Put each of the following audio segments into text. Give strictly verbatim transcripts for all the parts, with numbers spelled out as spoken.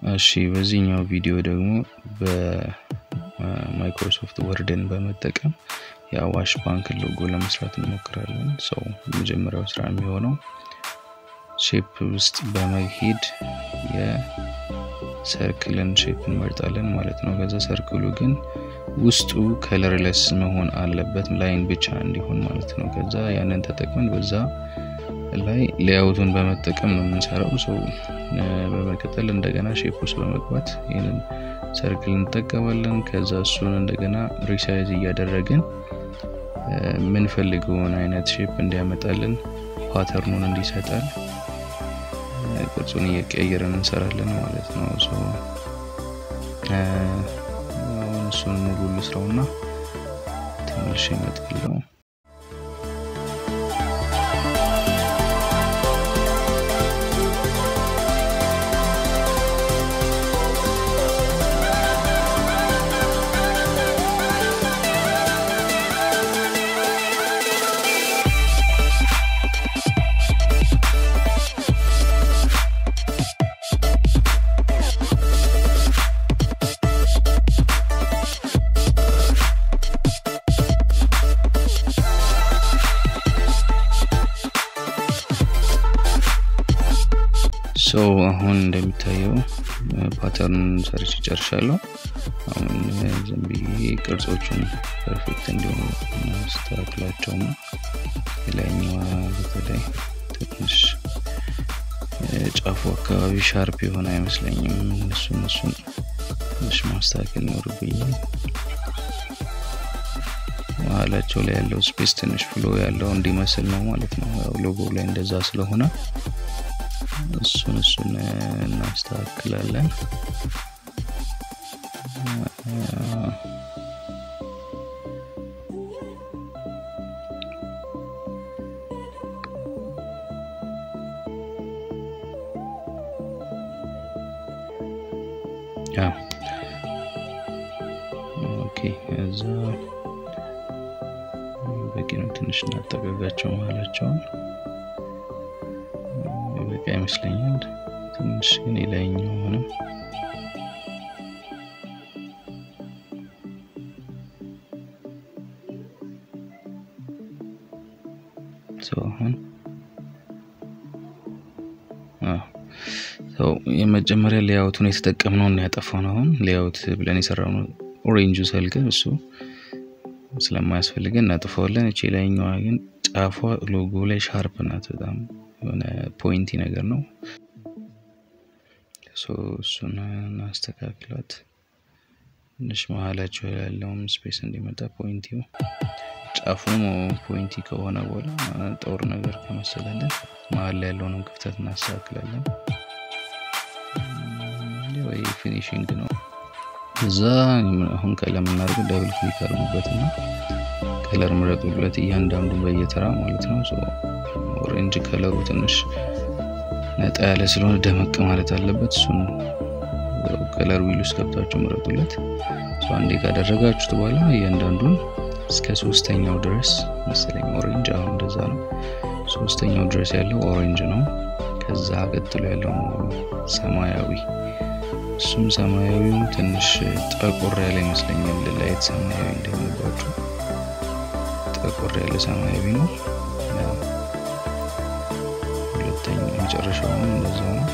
እሺ በዚህኛው ቪዲዮ ደግሞ በማይክሮሶፍት ወርድን በመጠቀም የአዋሽ ባንክ ሎጎ ለመስራት እንሞክራለን። ሶ መጀመሪያው ስራ የሚሆነው ሼፕ ውስጥ በመሄድ የሰርክልን ሼፕ እንመርጣለን ማለት ነው። ከዛ ሰርክሉ ግን ውስጡ ከለርለስ መሆን አለበት ላይን ብቻ እንዲሆን ማለት ነው። ከዛ ያንን ተጠቅመን በዛ ላይ ሌአውቱን በመጠቀም ነው የምንሰራው። ሶ በመቀጠል እንደገና ሼፕ ውስጥ በመግባት ይሄንን ሰርክል እንጠቀማለን። ከዛ እሱን እንደገና ሪሳይዝ እያደረግን ምን ፈልገውን አይነት ሼፕ እንዲያመጣልን ፓተርኑን እንዲሰጣል ቅርጹን እየቀየርን እንሰራለን ማለት ነው። ሶ አሁን እሱን ሙሉ ልስራውና ተመልሼ እመጣለሁ። ሶ አሁን እንደሚታየው ፓተርን ሰርች ጨርሻለሁ። አሁን ዝም ብዬ ቅርጾቹን ፐርፌክት እንዲሆኑ ማስተካከላቸው ነው። ላይኛው በተለይ ትንሽ ጫፉ አካባቢ ሻርፕ የሆነ አይመስለኝም። እሱን እሱን ትንሽ ማስተካከል ይኖርብኛል። ማለቸው ላይ ያለው ስፔስ ትንሽ ፍሎ ያለው እንዲመስል ነው ማለት ነው። ያው ሎጎ ላይ እንደዛ ስለሆነ እሱን እሱን እናስተካክላለን። ያ ኦኬ እዛ በቂ ነው። ትንሽ እናጠጋጋቸው ማለቸው በቃ ይመስለኛል። ትንሽ ግን ላይኛው ሆነ ሶ አሁን አዎ ሶ የመጀመሪያ ሌአውቱን የተጠቀምነው እና ያጠፋነው አሁን ሌአውት ብለን የሰራነው ኦሬንጁ ሰልክ እሱ ስለማያስፈልገን እናጥፋዋለን። እቺ ላይኛው ግን ጫፏ ሎጎ ላይ ሻርፕ ናት በጣም የሆነ ፖይንቲ ነገር ነው። ሶ እሱን እናስተካክላት። ትንሽ መሃላቸው ያለውን ስፔስ እንዲመጣ ፖይንቲው ጫፉም ፖይንቲ ከሆነ በኋላ ጦር ነገር ከመሰለን መሃል ላይ ያለውን ክፍተት እናስተካክላለን። ወይ ፊኒሺንግ ነው። እዛ አሁን ቀለም እናርግ ዳብል ክሊክ አድርጉበትና ከለር ምረጡለት እያንዳንዱ በየተራ ማለት ነው። ሶ ኦሬንጅ ከለሩ ትንሽ ነጣ ያለ ስለሆነ ደመቅ ማለት አለበት። እሱን ከለር ዊል ውስጥ ገብታችሁ ምረጡለት። ሶ አንዴ ካደረጋችሁት በኋላ እያንዳንዱን እስከ ሶስተኛው ድረስ መሰለኝ ኦሬንጅ አሁን እንደዛ ነው። ሶስተኛው ድረስ ያለው ኦሬንጅ ነው። ከዛ ቀጥሎ ያለው ሰማያዊ እሱም ሰማያዊው ትንሽ ጠቆር ያለ ይመስለኛል። ላይት ሰማያዊ እንደሆነባችሁ ጠቆር ያለ ሰማያዊ ነው። ሁለተኛው መጨረሻው እንደዛው ነው።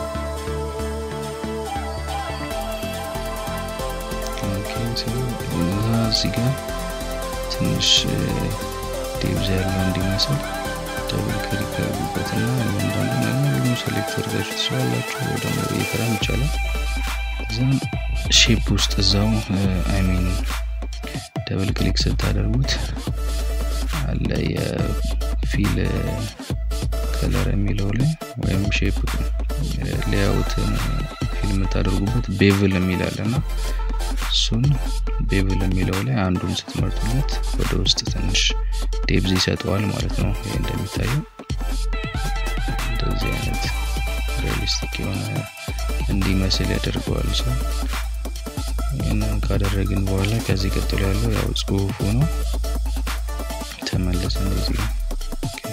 ኦኬ ሶ እዚህ ጋር ትንሽ ዴብዝ ያለው እንዲመስል ዳብል ክሊክ አድርጉበትና እንደውም ነው ሴሌክተር ጋር ትችላላችሁ ወደ ይፈራም ይችላል። እዛም ሼፕ ውስጥ እዛው አይ ሚን ዳብል ክሊክ ስታደርጉት አለ የፊል ከለር የሚለው ላይ ወይም ሼፕ ሌአውት ፊልም ታደርጉበት ቤቭል የሚላልና እሱን ቤቭል የሚለው ላይ አንዱን ስትመርጡለት ወደ ውስጥ ትንሽ ዴብዝ ይሰጣል ማለት ነው። ይሄ እንደሚታየው እንደዚህ አይነት ሪያሊስቲክ የሆነ እንዲመስል ያደርገዋል። ሰው ይሄንን ካደረግን በኋላ ከዚህ ቀጥሎ ያለው ያው ጽሁፉ ነው። ተመለሰ እንደዚህ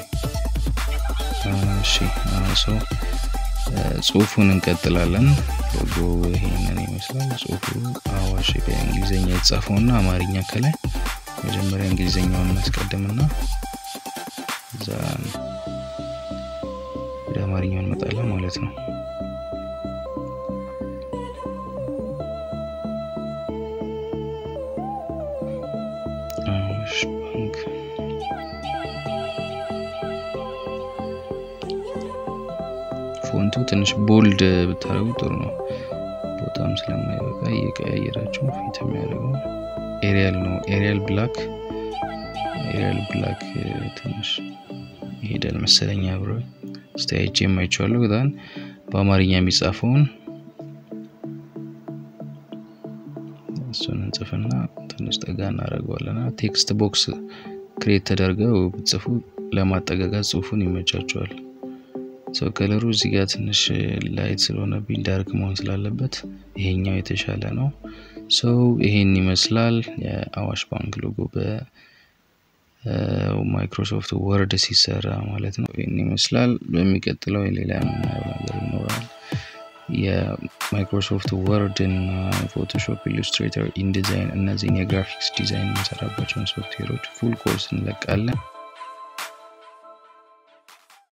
እሺ ሶ ጽሁፉን እንቀጥላለን። ሎጎ ይሄንን ይመስላል ጽሁፉ አዋሽ በእንግሊዘኛ የተጻፈውና አማርኛ ከላይ መጀመሪያ እንግሊዘኛውን እናስቀድምና እዛ ወደ አማርኛው እንመጣለን ማለት ነው አዋሽ ባንክ ፎንቱ ትንሽ ቦልድ ብታረጉ ጥሩ ነው በጣም ስለማይበቃ እየቀያየራችሁ ፊት የሚያደርገው ኤሪያል ነው ኤሪያል ብላክ ኤሪያል ብላክ ትንሽ ይሄዳል መሰለኝ አብሮ ስታይች የማይቻለው ግን በአማርኛ የሚጻፈውን እሱን እንጽፍና ትንሽ ጠጋ እናደርገዋለና ቴክስት ቦክስ ክሬት ተደርገው ብትጽፉ ለማጠጋጋት ጽሁፉን ይመቻቸዋል ሶ ከለሩ እዚህ ጋር ትንሽ ላይት ስለሆነ ዳርክ መሆን ስላለበት ይሄኛው የተሻለ ነው ሶ ይሄን ይመስላል የአዋሽ ባንክ ሎጎ በ ማይክሮሶፍት ወርድ ሲሰራ ማለት ነው ይሄን ይመስላል በሚቀጥለው ሌላ ነገር ይኖራል የማይክሮሶፍት ወርድ እና ፎቶሾፕ ኢሉስትሬተር ኢንዲዛይን እነዚህ የግራፊክስ ዲዛይን የሚሰራባቸውን ሶፍትዌሮች ፉል ኮርስ እንለቃለን